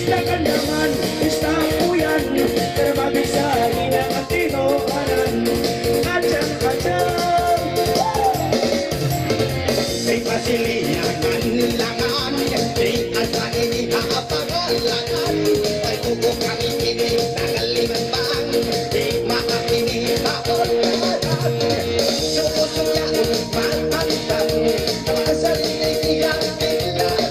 Isda kandangan, isda puyan, terbagi sa inang at tinohanan. Kacang-kacang, May pasiliyakan langan, may asahin ipapagalangan. May kuko kami kini nagalimbang, di makakini maulanan. Sumusungyan, pantantang, masaling iyang bilang.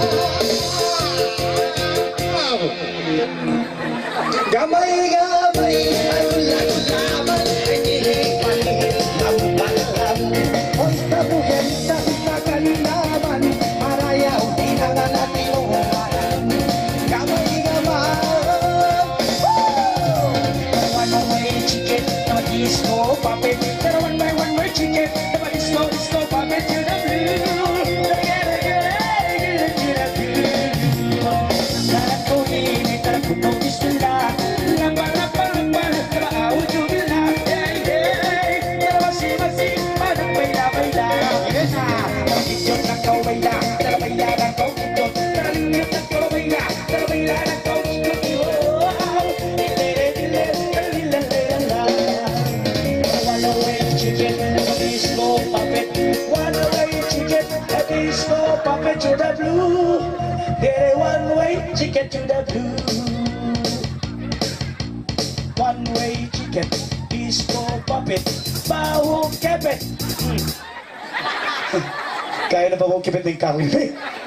Gamay-gamay, ay ulan-laman, ay nilipan, lamban-lam. Hoy tabuhin sa isda kandangan, marayaw tinangan at tinohanan. Gamay-gamay, one way chicken, naman disco puppet. Pero one by one way chicken, naman disco puppet. To the blue, lahat ko hinitara ko ng isula. Lamban, trabaho jubila. Masi, parang bayla-bayla. Idiot na kau bayla, bayla na kau idiot. Idiot na kau bayla, bayla na kau idiot. One away chicken, a disco puppet. One away chicken, a disco puppet to the blue. Get a one way chicken to the blue. One way chicken, disco puppet, baho kepet. Kaya na ba kong kipit ng Carly?